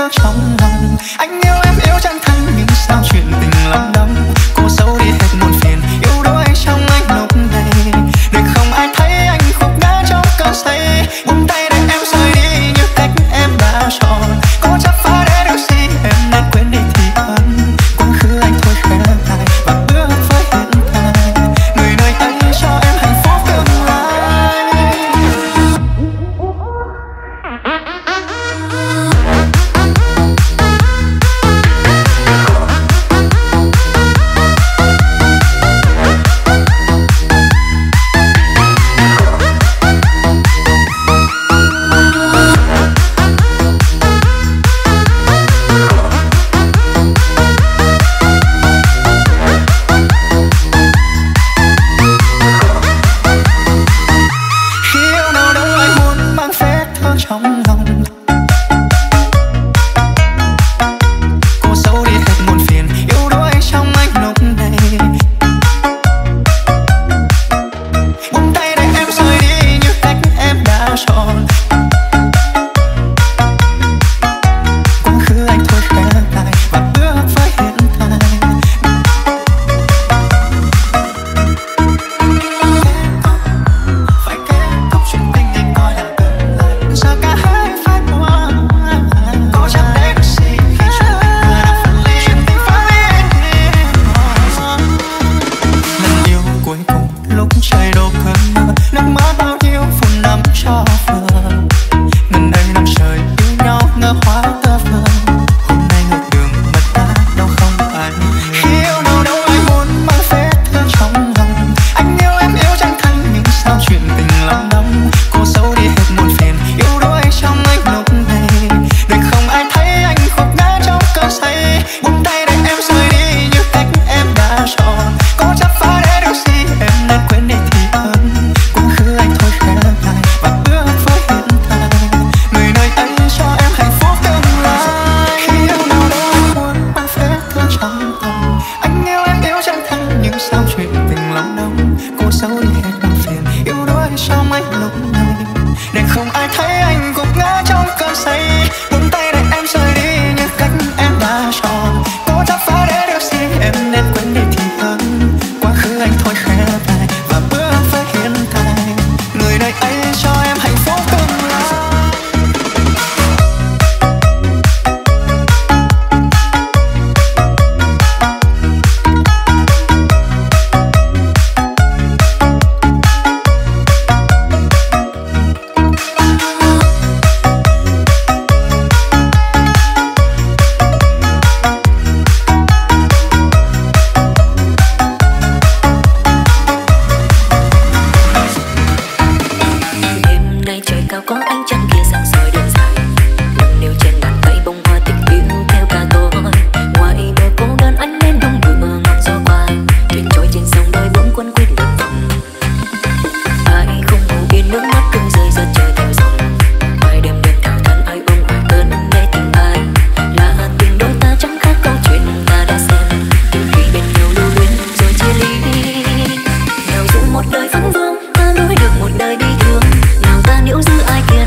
thương trong lòng. Anh yêu em yêu chân thành nhưng sao chuyện tình lắm đắm. Cô dấu đi hết muôn phiền yêu đôi trong anh lúc này. Để không ai thấy anh khúc ngã trong cơn say. Buông tay để em rời đi như cách em đã chọn. Có chắc phải để được gì em nên quên đi thì ân. Quá khứ anh thôi khẽ lại và bước với hiện tại. Người nơi ấy cho em hạnh phúc tương lai. Trong lòng cô dấu đi hết muôn phiền yêu đuối trong anh lúc này. Buông tay để em rời đi như cách em đã chọn. Quá khứ anh thôi khẽ lại và bước với hiện tại. Phải kết thúc chuyện tình anh coi là tương lai. Giờ cả hai phải qua có chẳng để được gì khi chuyện tình vừa đã phân ly. Chuyện tình phải em. Lần yêu cuối cùng lúc trời đổ cơn mưa, nước mắt bao nhiêu phút năm cho vừa. Ngần ấy năm trời yêu nhau ngỡ hóa tơ vơ. Hôm nay ngược đường mất ta đâu không ai. Khi yêu nào đâu ai muốn mang vết thương trong lòng. Anh yêu em yêu chân thành nhưng sao chuyện tình lắm đắm. Cô dấu đi hết muôn phiền yêu đuối trong anh lúc này. Để không ai thấy anh khúc ngã trong cơn say. Buông tay để em rời đi như cách em đã chọn. Có chắc phải để được gì em nên quên đi thì ân. Quá khứ anh thôi khẽ lại và bước với hiện tại. Người nơi ấy cho em hạnh phúc tương lai. Khi yêu nào đâu anh muốn mang vết thương trong lòng. Anh yêu em yêu chân thành nhưng sao chuyện tình lắm đắm. Cô dấu đi hết muôn phiền yêu đuối trong anh lúc này. Để không ai thấy anh gục ngã trong cơn say. Buông tay để em rời đi như cách em đã chọn. Có chắc phải để được gì em nên quên đi thì ân. Quá khứ anh thôi khẽ lại và bước với hiện tại. Người nơi ấy cho em hạnh phúc tương lai. Đêm nay trời cao có ánh trăng kia sáng soi đêm dài. Nâng niu trên bàn tay bông hoa tình yêu theo ca tôi. Ngoài bờ cô đơn ánh lên đông bữa ngọn gió qua. Thuyền trôi trên sông đôi bướm quấn quýt lượn vòng. Ai không ngủ yên nước mắt rưng rơi giật chờ theo dòng. Ngoài đêm đêm thao thân ai ôm ai cơn để tình ai. Là tình đôi ta chẳng khác câu chuyện ta đã xem. Từ khi bên nhau lưu luyến rồi chia ly. Nào dụ một đời vắng vương ta lối được một đời bi thương. Nào ta níu giữ ai kia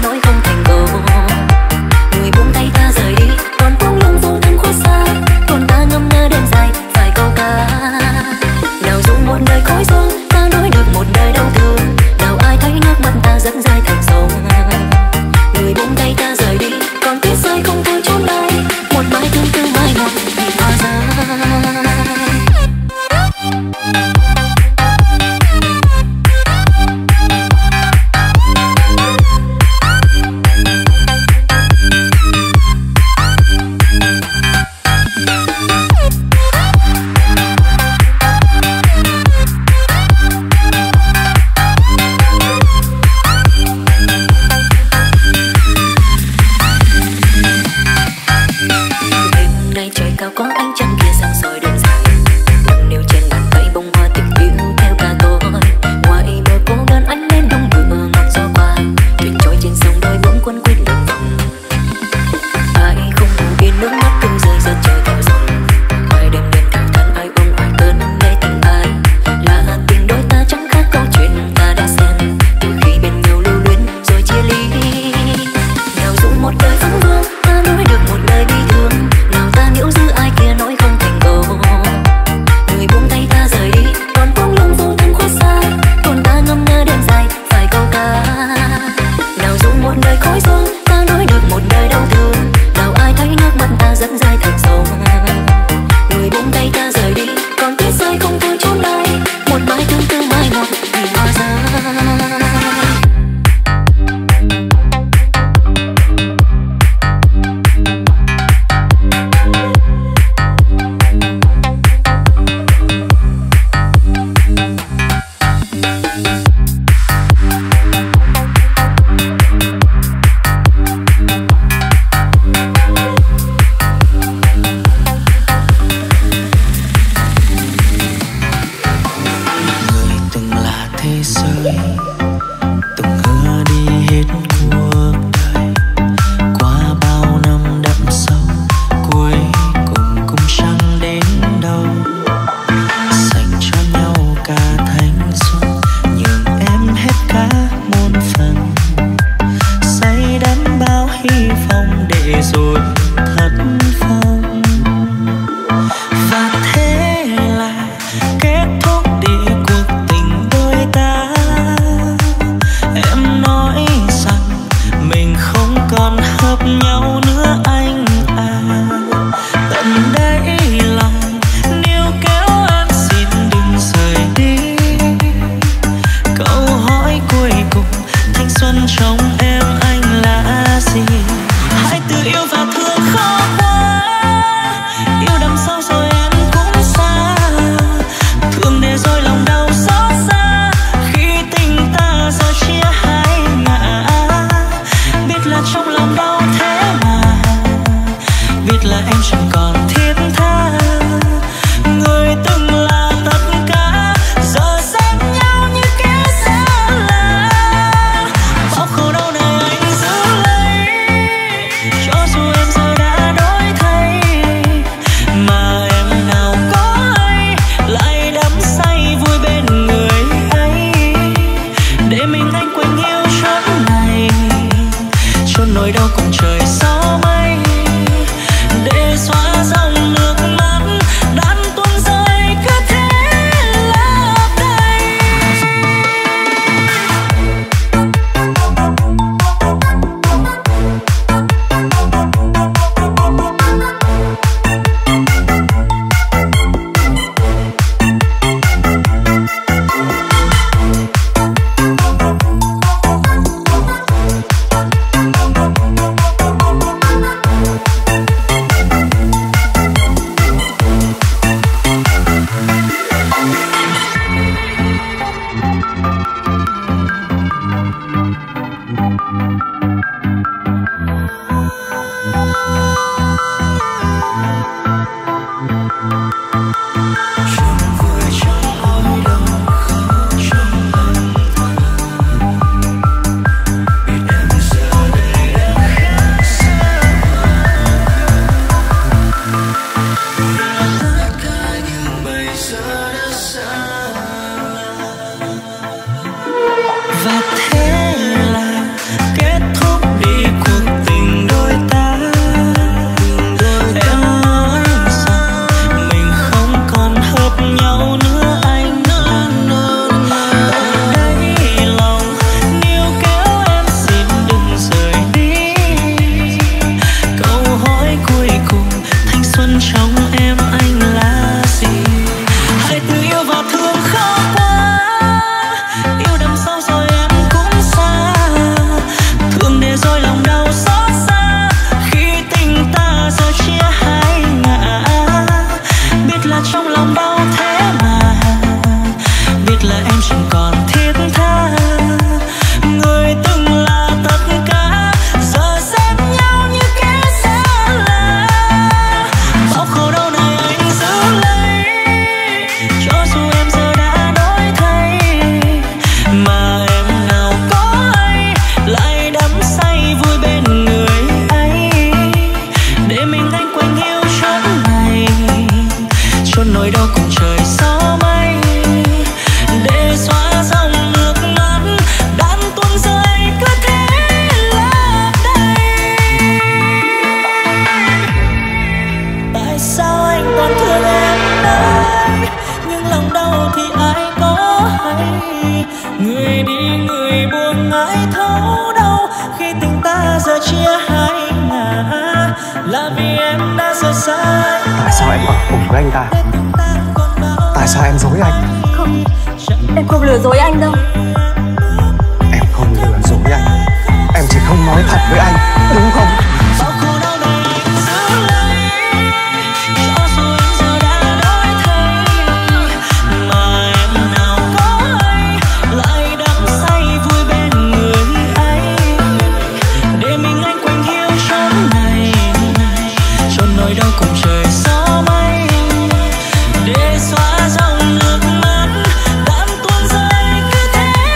xuân trong em anh là gì? Hãy tự yêu và thương khó quá, yêu đắm sâu rồi em cũng xa, thương để rồi lòng đau xót xa khi tình ta giờ chia hai ngả. Biết là trong lòng đau thế mà, biết là em chẳng còn thiết tha, người từng là tất cả giờ xem nhau như kẻ xa lạ. Bao khổ đau này anh giữ lấy, cho dù em giờ đã đổi thay, mà em nào có hay lại đắm say vui bên người ấy, để mình anh quên yêu chốn này, chốn nỗi đau cùng trời gió mây, để xóa dòng nước mắt đan tuôn rơi cứ thế lấp đầy. Và thế là kết thúc đi cuộc tình đôi ta. Em nói rằng mình không còn hợp nhau nữa anh. Ở đây lòng níu kéo em xin đừng rời đi. Câu hỏi cuối cùng thanh xuân trong em anh là gì? Hãy tự yêu và thương khó quá, yêu đắm sâu rồi em cũng xa, thương để rồi lòng đau xót xa khi tình ta giờ chia hai ngả. Biết là trong lòng đau thế mà, biết là em chẳng còn thiết tha, người từng là tất cả giờ xem nhau như kẻ xa lạ. Bao khổ đau này anh giữ lấy, cho dù em giờ đã đổi thay, mà em nào có hay lại đắm say vui bên người ấy, để mình anh quên yêu chốn này, chốn nỗi đau cùng trời gió mây, để xóa dòng nước mắt đan tuôn rơi cứ thế lấp đầy. Tại sao anh còn thương em đây, nhưng lòng đau thì ai có hay, người đi người buông ai thấu đâu khi tình ta giờ chia hai ngả, là vì em đã rời xa anh. Tại sao em ở cùng với anh ta? Tại sao em dối anh? Không, em không lừa dối anh đâu. Em không lừa dối anh, em chỉ không nói thật với anh, đúng không? Bao khổ đau này anh giữ lấy, cho dù em giờ đã đổi thay, mà em nào có hay lại đắm say vui bên người ấy, để mình anh quên yêu chốn này, chốn nỗi đau cùng trời gió mây, để xóa dòng nước mắt đan tuôn rơi cứ thế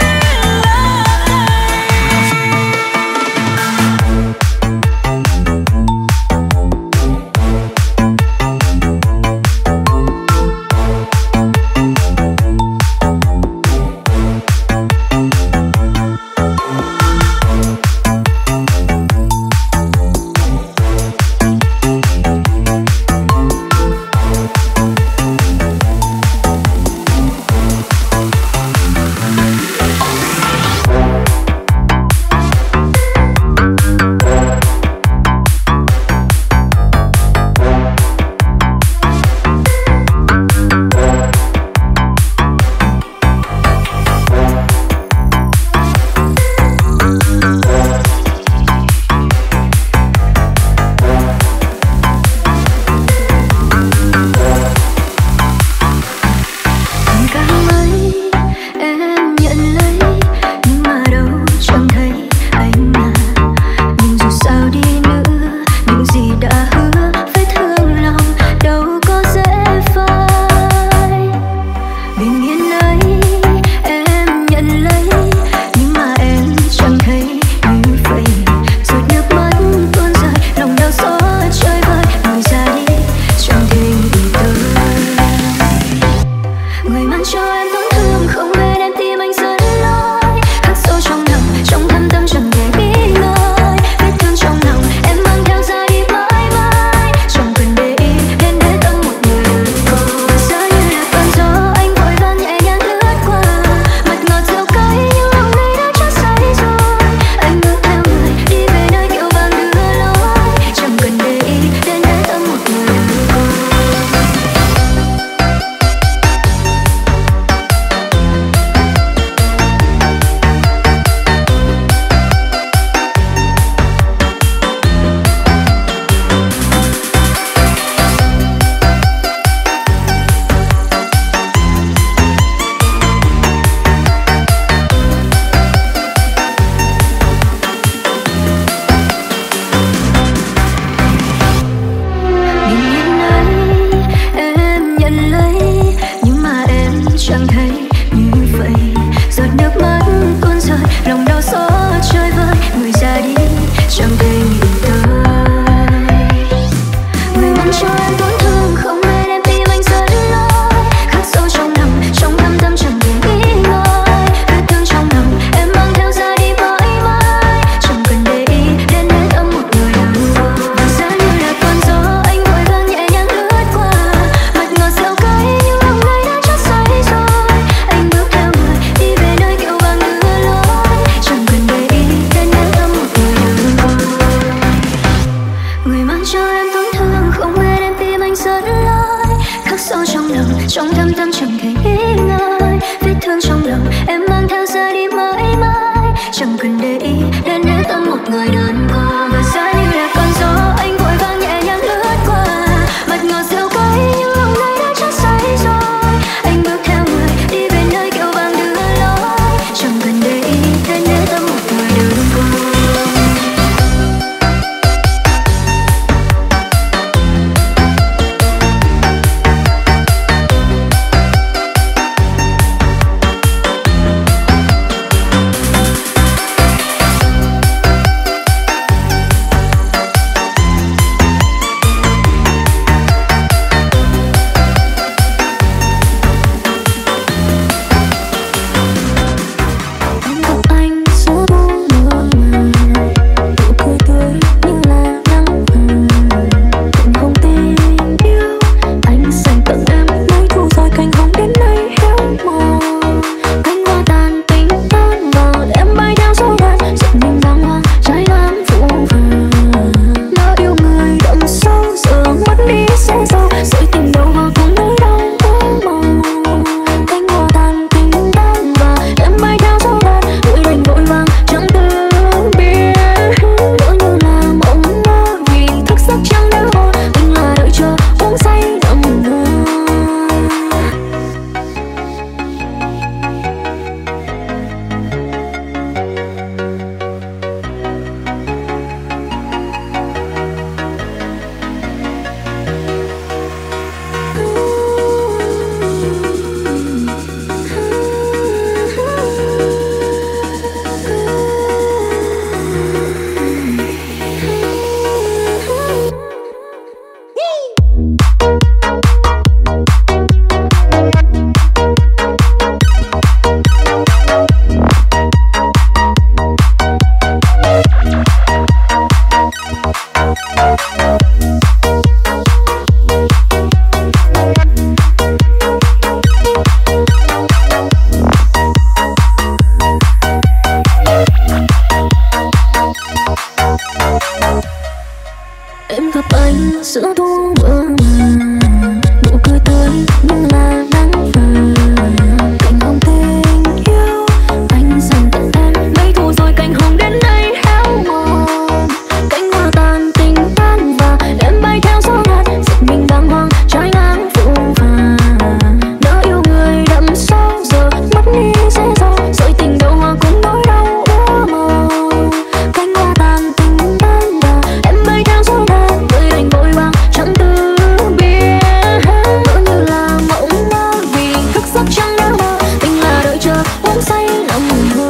anh giữa thu mơ màng, nụ cười tươi nhưng là nắng vàng. Cành hồng tình yêu anh dành tặng em, mấy thu rồi cành hồng đến đây héo mòn. Cánh hoa tàn tình tan và em bay theo gió ngát, giật mình bàng hoàng trái ngang phố vàng. Đã yêu người đậm sâu giờ mất đi dễ dàng, rồi tình đầu hoa cũng nỗi đau úa màu. Cánh hoa tàn tình tan và em bay theo gió ngát, người đành vội vàng chẳng từ biết. Ngỡ như là mộng mơ vì thức giấc chẳng nhớ mơ, tình là đợi chờ uống say lòng mơ.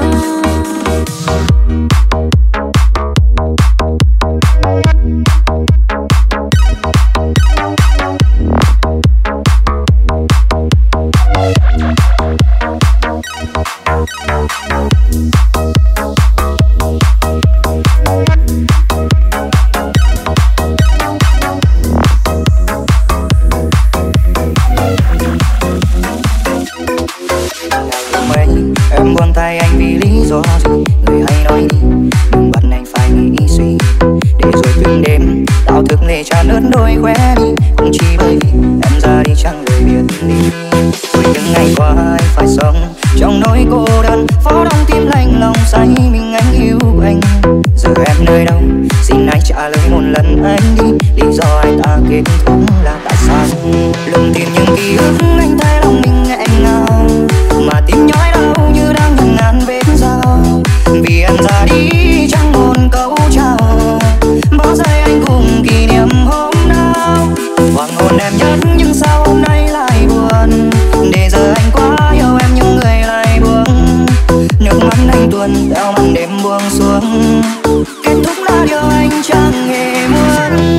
Em buông tay anh vì lý do gì, người hay nói đi, đừng bắt anh phải nghĩ suy. Để rồi từng đêm đau thức lệ tràn ướt đôi khóe mi, cũng chỉ bởi vì em ra đi chẳng lời biết đi. Rồi những ngày qua anh phải sống trong nỗi cô đơn, phó đong tim lạnh lòng say mình anh yêu anh. Giờ em nơi đâu, xin anh trả lời một lần anh đi, lý do anh ta kết thúc là tại sao? Lùng tìm những ký ức anh thấy lòng mình nghẹn ngào, mà tim nhói đau như đang ngần ngàn vết dao. Vì em ra đi chẳng một câu chào, bỏ rơi anh cùng kỷ niệm hôm nào. Hoàng hôn em nhất nhưng sao hôm nay lại buồn, để giờ anh quá yêu em nhưng người lại buông. Nước mắt anh tuôn theo màn đêm buông xuống, kết thúc là điều anh chẳng hề muốn.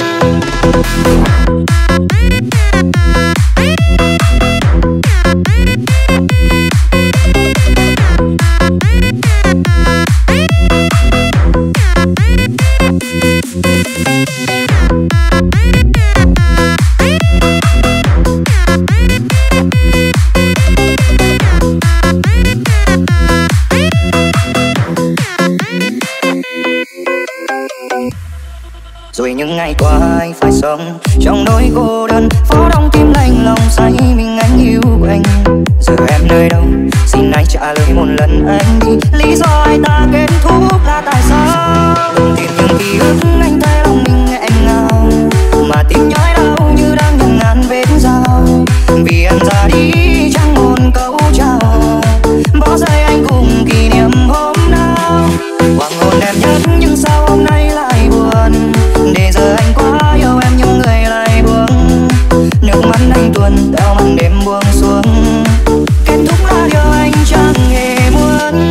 Rồi những ngày qua anh phải sống trong nỗi cô đơn, phó đong tim lạnh lòng say mình anh yêu anh. Giờ em nơi đâu, xin anh trả lời một lần anh đi, lý do anh ta kết thúc là tại sao? Đừng tìm những ký ức anh thấy lòng mình nghẹn ngào, mà tim nhói đau như đang ngần ngàn vết dao. Vì em ra đi chẳng một câu chào, bỏ rơi anh cùng kỷ niệm hôm nào. Hoàng hôn em nhất nhưng sao hôm nay lại buồn, để giờ anh quá yêu em nhưng người lại buông. Nước mắt anh tuôn theo màn đêm buông xuống, kết thúc là điều anh chẳng hề muốn.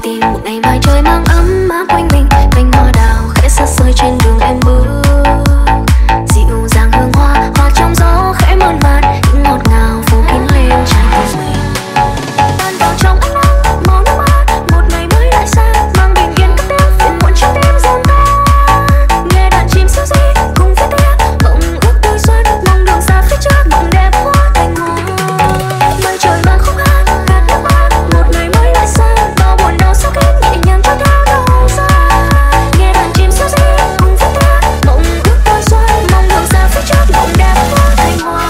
tìm một ngày mai trời mang ấm áp quanh mình, cành hoa đào khẽ sớt rơi trên đường em bước, dịu dàng hương hoa hòa trong gió khẽ mơn man, những ngọt ngào phủ kín lên trái tim mình. Tan vào trong ánh nắng màu nước mắt, một ngày mới lại sang mang bình yên cất tiếng phiền muộn trong tim dần tan. Nghe đàn chim xíu xí cùng với tiếng mộng ước tuổi xuân, mong đường xa phía trước mộng đẹp hóa thành hoa. Mây trời mà không hát gạt nước mắt, một ngày mới lại sang bao buồn đau sao kết nhẹ nhàng trôi theo đâu xa. Nghe đàn chim xíu xí cùng với tiếng mộng ước tuổi xuân, mong đường xa phía trước mộng đẹp hóa thành hoa.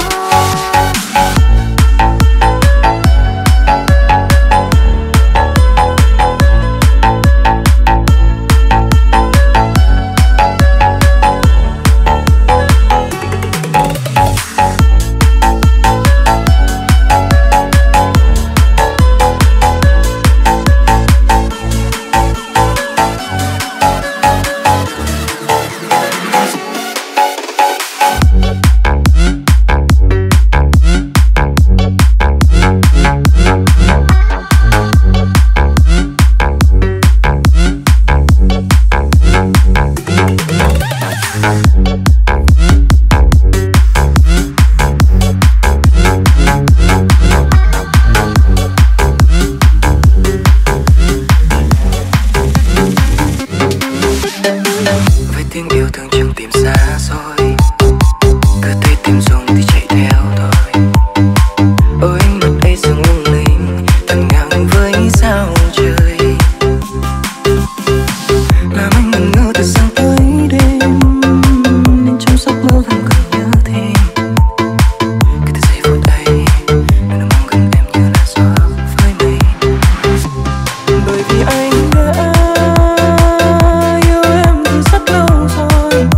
Với tiếng yêu thương chẳng tìm xa xôi, cứ thấy tim rung thì chạy theo thôi. Ôi ánh mắt ấy dường lung linh, tận ngang với sao trời, làm anh ngẩn ngơ từ sáng tới đêm, nên trong giấc mơ vẫn còn nhớ thêm. Cái từ giây phút ấy, nơi nó mong gần em như là gió với mây. Bởi vì anh đã yêu em từ rất lâu rồi,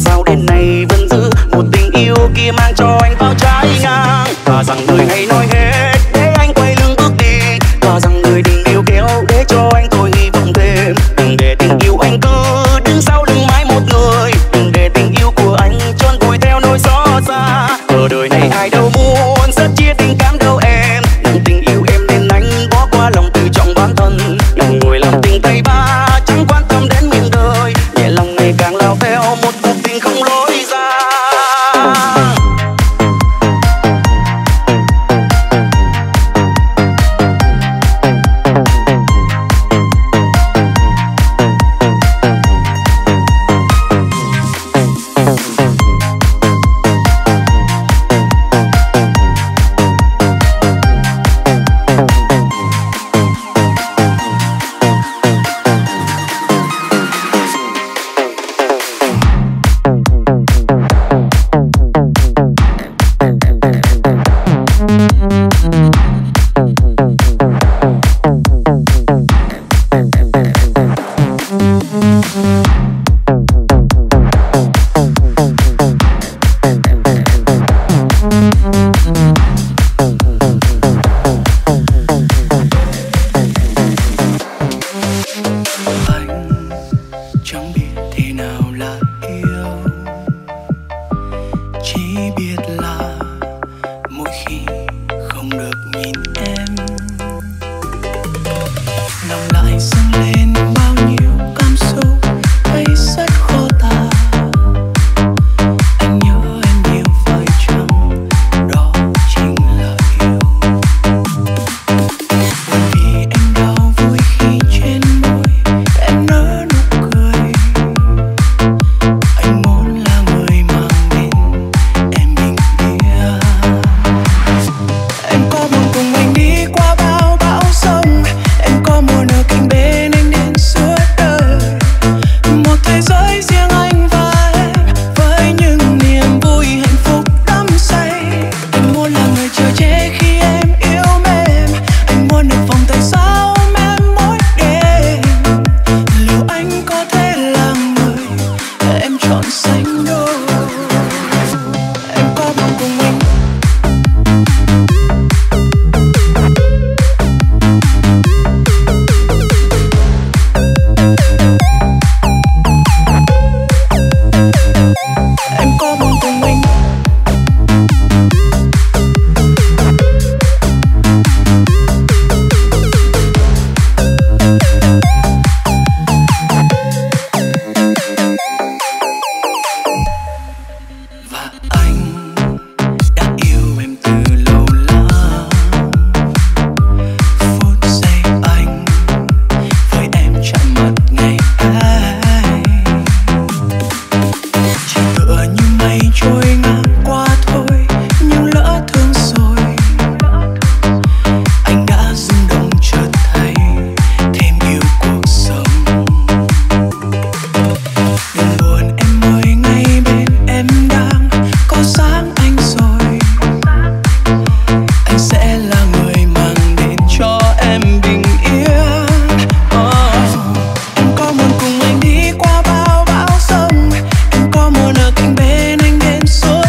sao đến nay vẫn giữ một tình yêu kia mang cho anh bao trái ngang. Và rằng lời hay nói hết để anh quay lưng bước đi, và rằng người đừng níu kéo để cho anh tôi hy vọng thêm. Đừng để tình yêu anh cứ đứng sau lưng mãi một người, đừng để tình yêu của anh trôn vùi theo nỗi xót xa. Ở đời này ai đâu muốn rất chia tình cảm đâu em, nặng tình yêu em nên anh bỏ qua lòng tự trọng bản thân. Đừng ngồi làm tình tay ba chẳng quan tâm đến miền đời, nhẹ lòng ngày càng lao theo một cuộc tình không lối ra. Suốt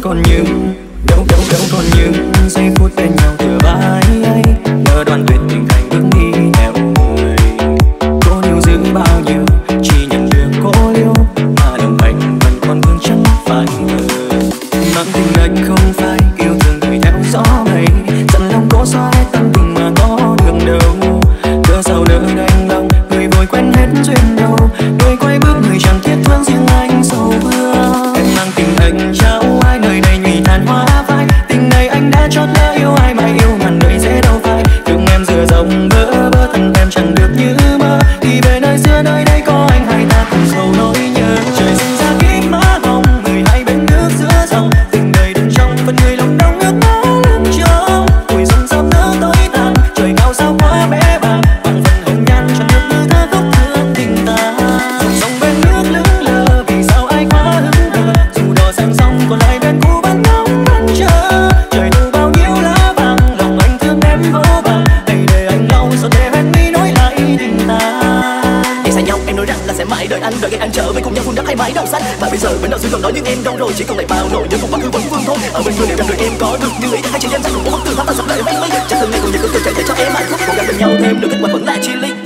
còn những đâu còn những giây phút bên nhau thừa vai ấy, ngỡ đoạn tuyệt tình thành bước đi theo người. Cố níu giữ bao nhiêu chỉ nhận được cố liêu, mà lòng anh vẫn còn vương chẳng phải ngờ. Mang tình anh không phải yêu thương người theo gió mây, dặn lòng cố xóa hết tâm tình mà có đường đâu. Cớ sao nỡ đành lòng người vội quen hết duyên đâu, đôi quay bước người chẳng thiết thương riêng anh sầu vương. Em mang tình anh trao ai nơi đây nhụy tàn hoa phai, tình này anh đã chót lỡ yêu ai mà yêu ngàn đời dễ đâu phai. Đừng em dừa dòng bơ vơ thân em chẳng được như mơ, thì về nơi xưa nơi đây có anh hai ta cùng sầu nỗi nhớ. Trời sinh ra kín má hồng người hai bên nước giữa dòng, tình đời đừng trong phần người lòng đông ước mơ lưng trông. Tuổi xuân sớm nỡ tối tàn, trời cao sao quá bé bàng, bằng phần hồng nhan chẳng được như thơ khóc thương tình ta. Dòng sông bên nước lững lờ vì sao ai quá hững hờ, dù đò sang sông còn lại bên cũ vẫn ngóng vẫn chờ. Trời thu bao nhiêu lá vàng, lòng anh thương em vô vàng, hãy để anh lau rồi để hẹn mi nói lại tình ta. Đi xa nhau em nói rằng là sẽ mãi đợi ngày anh trở về cùng nhau vun đắp hai mái đầu xanh. Và bây giờ bên đầu xưa còn nói nhưng em đâu rồi, chỉ còn lại bao nỗi nhớ cùng quá khứ vẫn vương thôi. Ở bên người đều rằng đời em có được như ý, hai chị em sẽ cùng một bức tường thắm ta sắp lại mây mây. Chắc từng ngày còn nhiều câu chuyện để cho em hạnh phúc, cố gắng bên nhau thêm được kết quả vẫn là chia ly.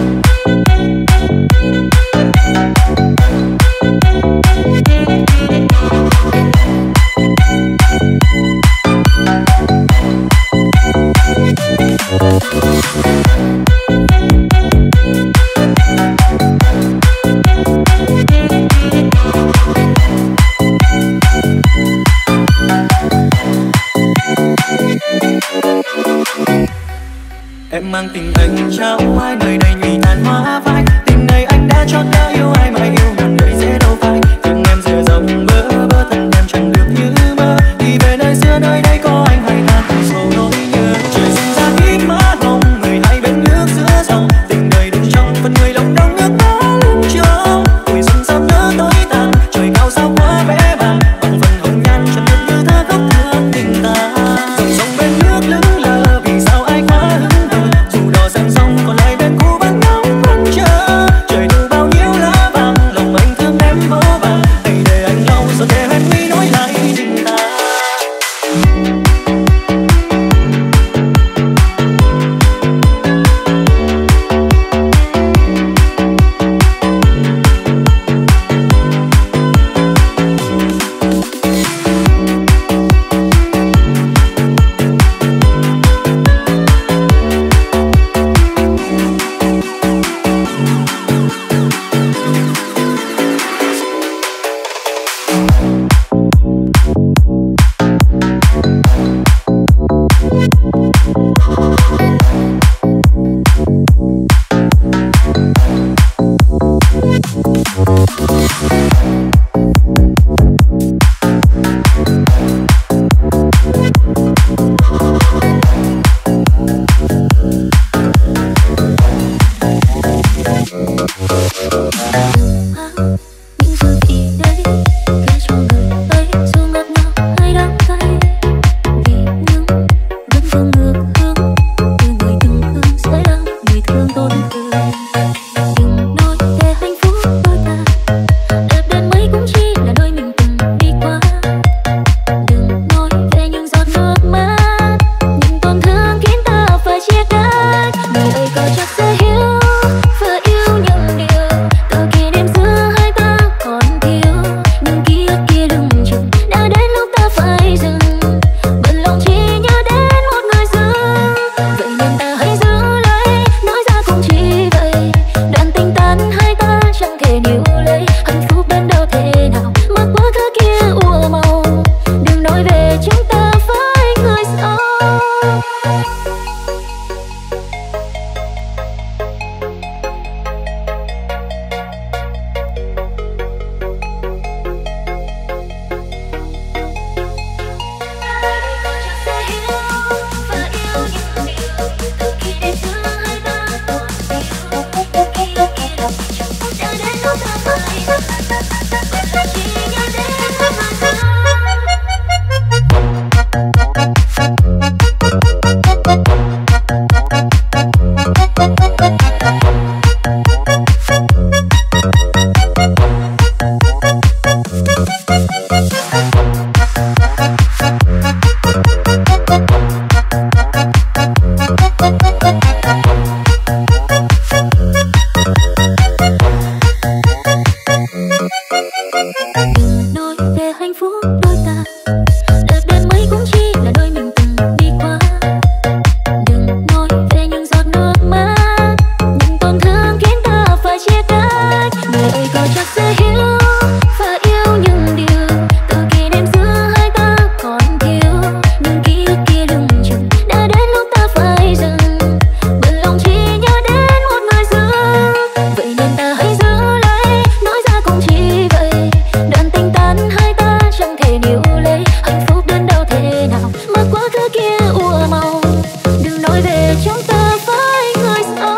Em mang tình anh trao ai nơi đây nhụy tàn hoa phai, tình này anh đã chót lỡ yêu ai mà yêu ngàn đời dễ đâu phai. Đừng em dừa dòng bơ vơ thân em chẳng được như mơ, thì về nơi xưa nơi đây có anh hai ta cùng sầu nỗi nhớ. Trời sinh ra kín má hồng người hai bên nước giữa dòng, tình đời đừng trong phần người lòng đông ước mơ lưng trông. Tuổi xuân sớm nỡ tối tàn, trời cao sao quá bé bàng, bằng phần hồng nhan chẳng được như thơ khóc thương tình ta. Dòng sông bên nước lững lờ vì sao ai quá hững hờ, dù đò sang sông còn lại bên cũ vẫn ngóng vẫn chờ. Trời thu bao nhiêu lá vàng, lòng anh thương em vô vàng, hãy để anh lau rồi để em mi nói lại tình ta. Những giờ thì đây kể cho người ấy dù ngọt ngào hay đắng cay, vì những vẫn vương ngược hướng từ người từng thương sẽ là người thương tổn thương. Đừng nói về hạnh phúc đôi ta đẹp đến mấy cũng chỉ Đừng nói về hạnh phúc đôi ta, đẹp đến mấy cũng chỉ là đôi mình từng đi qua. Đừng nói về những giọt nước mắt, những tổn thương khiến ta phải chia cách. Người ơi có chắc sẽ hiểu và yêu những điều từ khi đêm giữa hai ta còn thiếu. Nhưng ký ức kia lưng chừng đã đến lúc ta phải dừng, bởi lòng chỉ nhớ đến một người dưng. Vậy nên ta hãy giữ lấy, nói ra cũng chỉ vậy. Đoạn tình tan hai ta chẳng thể níu lấy, hạnh phúc đến đâu thế nào mà quá khứ kia ùa màu. Đừng nói về chúng ta phải người sau.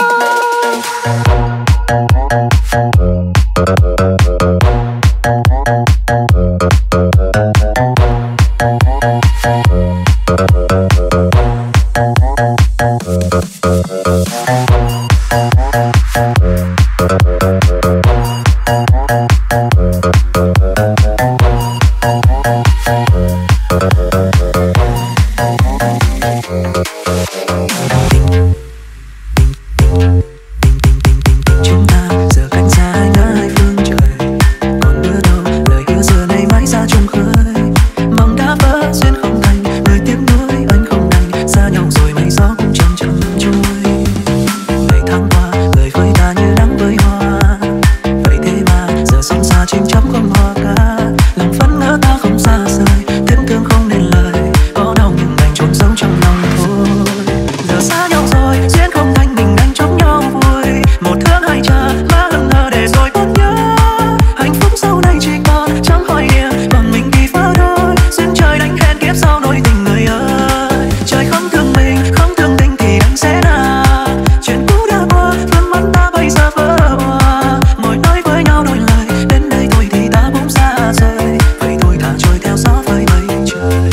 Chúng ta giờ cách xa hai ngã hai phương trời, còn bước đâu lời hứa xưa nay mãi xa chung khơi. Mong đã vỡ duyên không thành, người tiếc nuối anh không đành, xa nhau rồi mây gió cũng chậm chậm trôi. Ngày tháng qua lời với ta như nắng với hoa, vậy thế mà giờ sóng xa chim chóc không hoa ca. Lòng phấn ngỡ ta không xa rời, tiếc thương không nên lời, có đau nhưng đành chôn giấu trong lòng thôi. Giờ xa nhau rồi duyên không thành, mình đành chúc nhau vui. Một thương hai chờ má hững hờ để rồi vẫn nhớ, hạnh phúc sau này chỉ còn chẳng hỏi địa, còn mình thì phá đôi. Duyên trời đánh hẹn kiếp sau đôi tình người ơi. Trời không thương mình không thương tình thì anh sẽ là chuyện cũ đã qua, vương mắt ta bây giờ vỡ hòa. Ngồi nói với nhau đôi lời, đến đây thôi thì ta bỗng xa rời. Vậy thôi thả trôi theo gió với mây trời.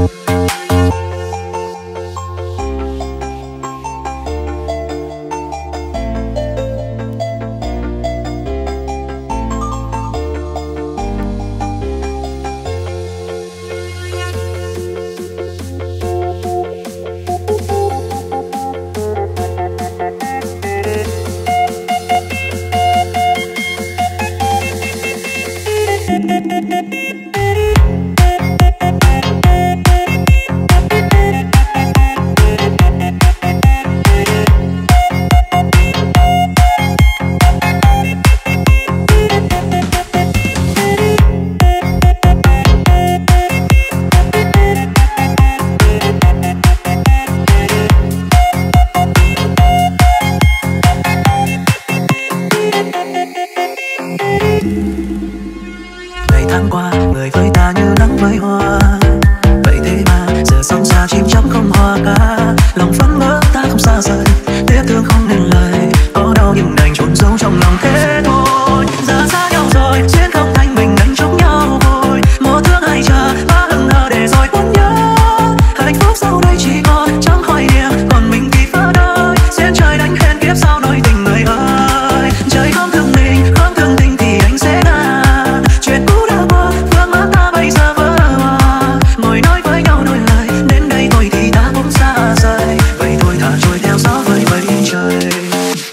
Ngày tháng qua người với ta như nắng với hoa, vậy thế mà giờ sóng xa chim chóc không hoa ca. Lòng phấn ngỡ ta không xa rời, tiếc thương không nên lời, có đau nhưng đành chôn giấu trong lòng thế thôi. Giờ xa nhau rồi duyên không thành, mình đành chúc nhau vui. Một thương hai chờ má hững hờ để rồi vẫn nhớ, hạnh phúc sau đây chỉ còn chẳng hỏi địa, còn mình thì phá đôi. Duyên trời đánh hẹn kiếp sau đôi tình người ơi. Trời không thương mình không thương tình thì anh sẽ là chuyện cũ đã qua, vương mắt ta bây giờ vỡ hòa. Ngồi nói với nhau đôi lời, đến đây thôi thì ta bỗng xa rời. Vậy thôi thả trôi theo gió với mây trời.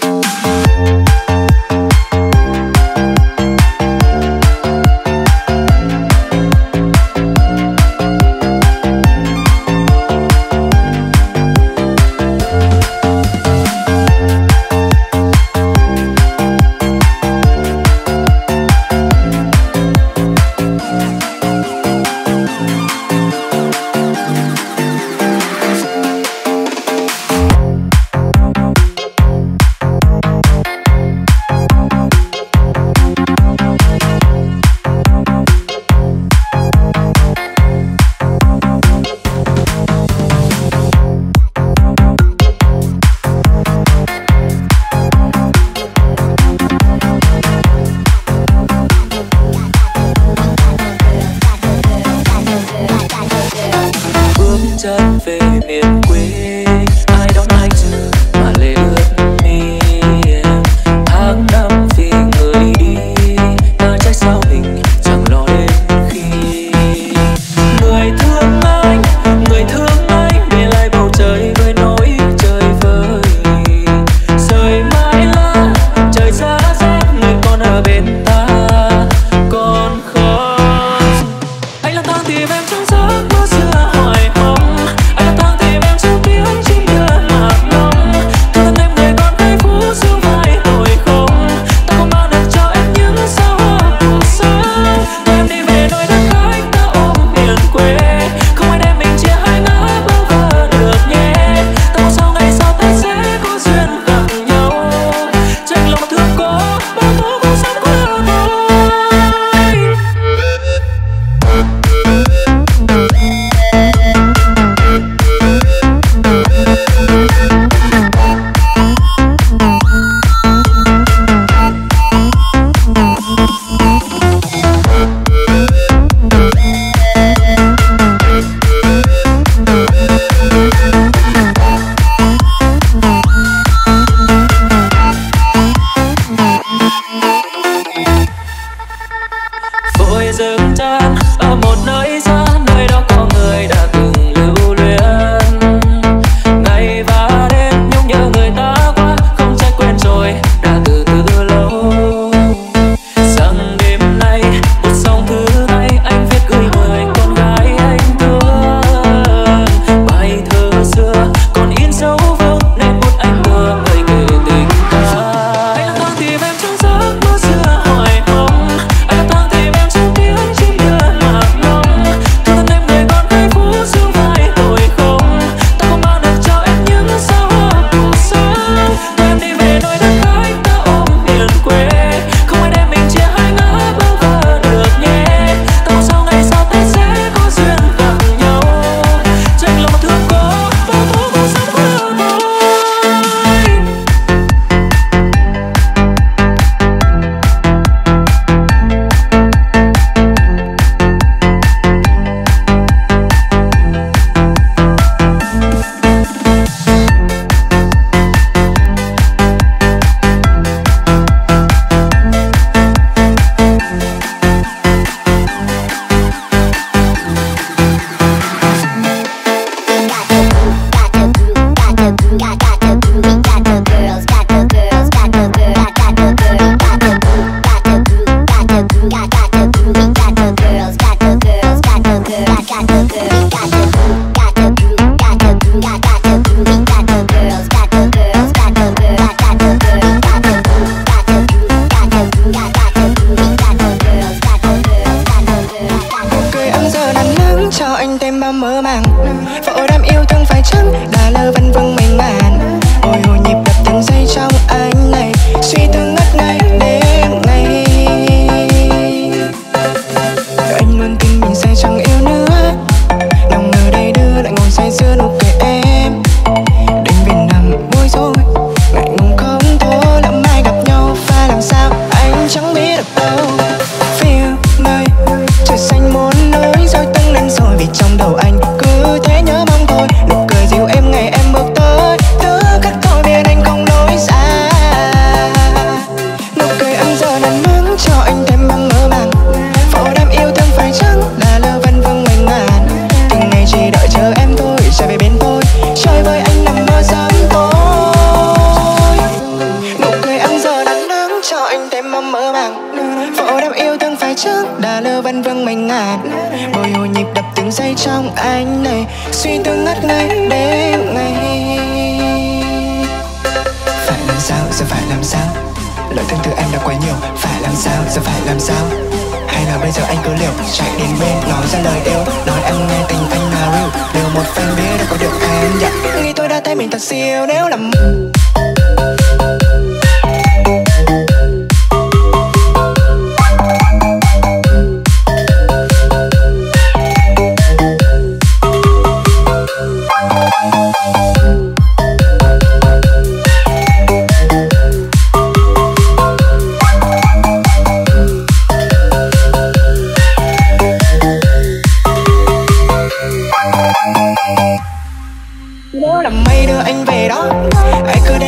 rồi dừng chân ở một nơi xa, nơi đó có người đã từng lưu luyến. Ngày và đêm nhung nhớ người ta quá, không trách quen rồi đã từ từ lâu. Rằng đêm nay một dòng thư hay anh viết gửi người con gái anh thương. Bài thơ xưa còn in dấu vương nét bút anh đưa người kể tình ca. Anh lang thang tìm em trong giấc mơ xưa hoài mong, anh lang thang tìm em trong tiếng chim đưa lạc lòng. Thương thân em người con gái phú dương vai tội không, ta không mang được cho em những sao hoa cuộc sống. Em đi về nơi đất khách ta ôm miền quê, không ai đem mình chia hai ngã bơ vơ được nhé. Ta mong sau ngày sau ta sẽ có duyên gặp nhau, tranh lòng thương có bao tố màu sắc mơ mộng. Cười ăn giờ nắng nắng cho anh thêm bao mơ màng. Vội đam yêu thương phải chăng đã lơ vân vương mênh màn. Bồi hồi nhịp đập từng giây trong anh này, suy tư ngất ngây đêm ngày. Anh luôn tin mình sẽ chẳng yêu nữa, lòng ngờ đây đưa lại ngồi say sưa nụ cười em. Đêm về nằm bối rối, ngại ngùng không thôi, lỡ mai gặp nhau phải làm sao anh chẳng biết được đâu. Feel nơi trời xanh muốn nối rồi tăng lên rồi, vì trong đầu anh cứ thế nhớ mong thôi. Nụ cười dịu em ngày em bước tới, thứ khắc thôi bên anh không lối xa. Nụ cười ăn giờ nắng nắng cho anh thêm bao mơ màng. Vội đam yêu thương phải chăng là lơ vân vương mênh màn. Từng ngày chỉ đợi chờ em thôi, trở về bên tôi chơi với anh nằm mơ sớm tối. Nụ cười ăn giờ nắng nắng cho anh thêm bao mơ màng. Vội đam yêu thương phải chăng đã lơ vân vương mênh ngàn. Bồi hồi nhịp đập từng giây trong anh này, suy tư ngất ngây đêm ngày. Phải làm sao, giờ phải làm sao, lời thương từ em đã quá nhiều. Phải làm sao, giờ phải làm sao, hay là bây giờ anh cứ liều chạy đến bên nói ra lời yêu, nói em nghe tình anh là real. Liều một phen biết đâu có được em dạ. Nghĩ tôi đã thấy mình thật siêu nếu làm nếu làm mây đưa anh về đó. Hãy cứ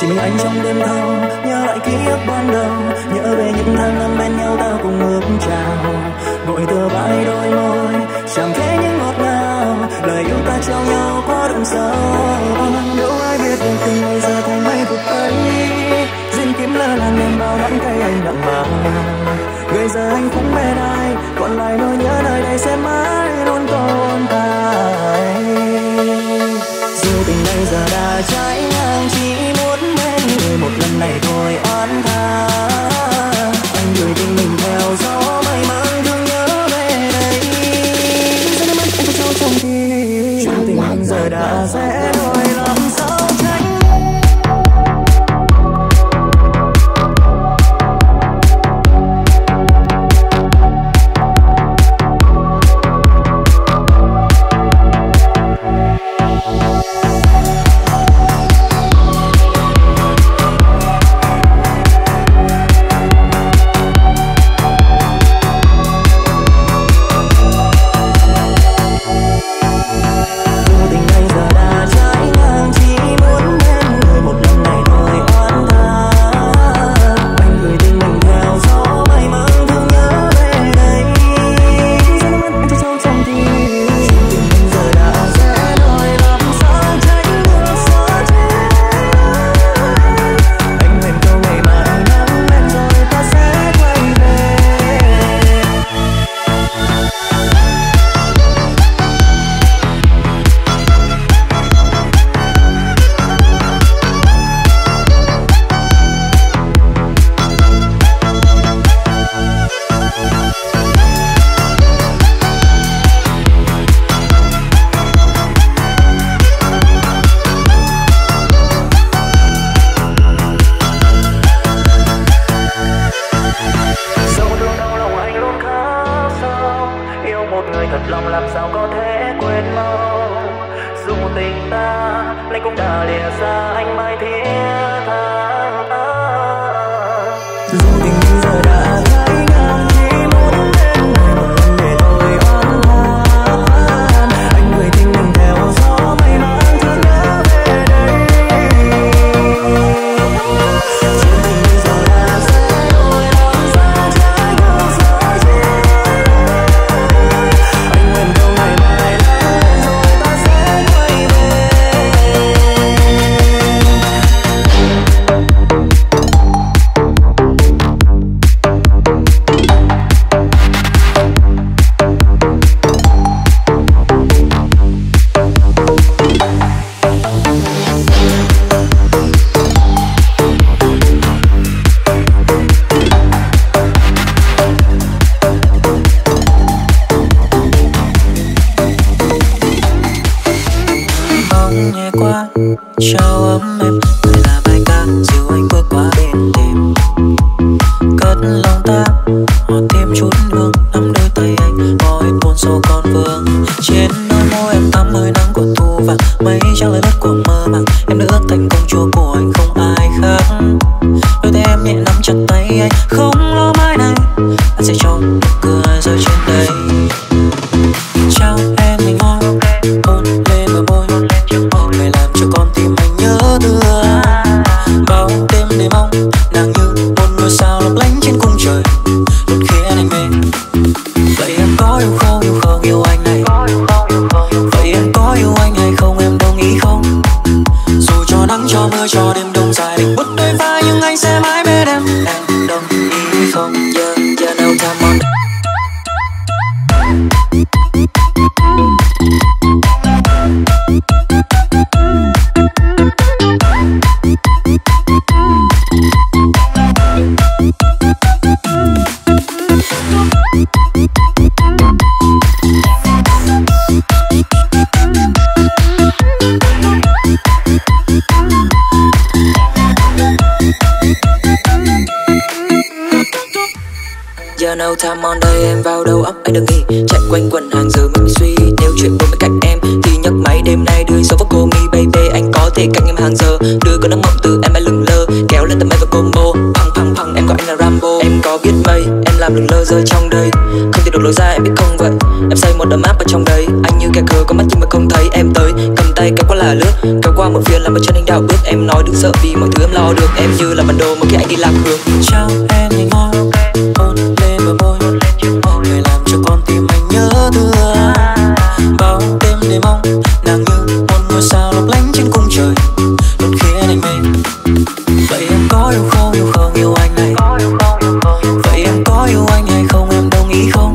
chỉ mình anh trong đêm thâu, nhớ lại ký ức ban đầu, nhớ về những tháng năm bên nhau ta cùng ước chào, ngồi tựa vai đôi môi chẳng thể những ngọt ngào, lời yêu ta trao nhau quá đậm sâu. Đâu ai biết được tình ngày giờ thành mấy phút ấy, duyên kiếm lơ là niềm bao đắng cay anh đậm vào. Bây giờ anh cũng bên ai, còn lại nỗi nhớ nơi đây sẽ mãi luôn tồn tại. Dù tình này giờ đã trái ngang, chỉ muốn bên người một lần này thôi oán tha. Anh gửi tình mình theo gió mây mang thương nhớ về đây. Giờ đêm anh cho trao trong tim, dù tình anh giờ đã sẽ đổi làm sao tránh. No time on đây em vào đầu óc anh đừng nghĩ chạy quanh quần hàng giờ mình suy nếu chuyện buồn bên cạnh em thì nhấc máy đêm nay đưa số vào cô mi baby anh có thể cạnh em hàng giờ đưa cơn nắng mộng từ em lừng lơ kéo lên tầm em và combo phăng phăng phăng em gọi anh là Rambo em có biết mây em làm lừng lơ rơi trong đây không tìm được lối ra em biết không vậy em xây một đầm áp ở trong đây anh như kẻ khờ có mắt nhưng mà không thấy em tới cầm tay kéo qua là lướt kéo qua qua một phiên làm một chân anh đào bước. Em nói đừng sợ vì mọi thứ em lo được. Em như là bản đồ mà khi anh đi làm hương. Chào em nhanh môi hôn lên bờ môi, người làm cho con tim anh nhớ thương. Bao đêm để mong nàng như một ngôi sao lấp lánh trên cung trời, luôn khiến anh mê. Vậy em có yêu không, yêu không yêu anh này? Vậy em có yêu anh hay không, em đồng ý không?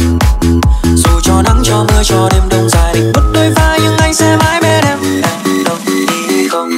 Dù cho nắng cho mưa cho đêm đông dài định bất đôi vai, nhưng anh sẽ mãi bên em đồng ý không?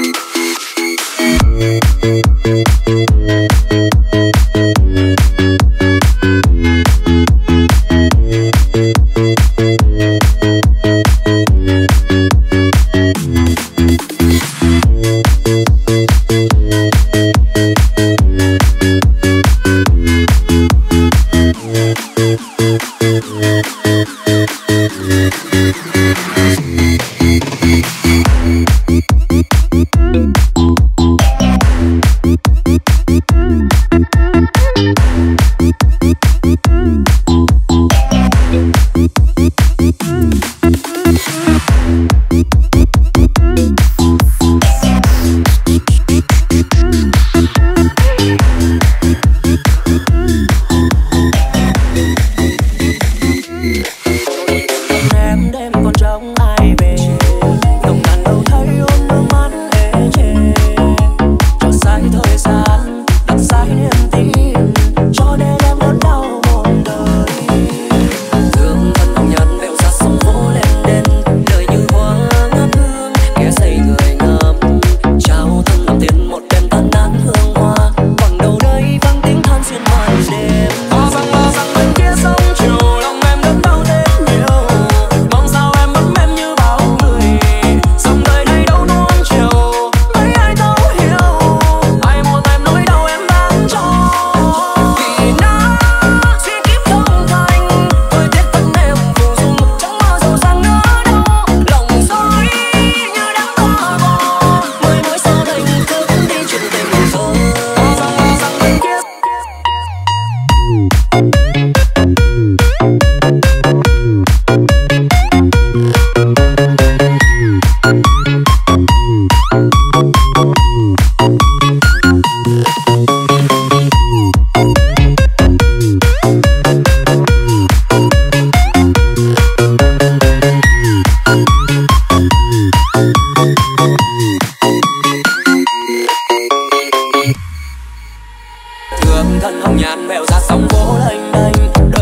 Thân hồng nhan mèo ra sóng vỗ lênh đênh,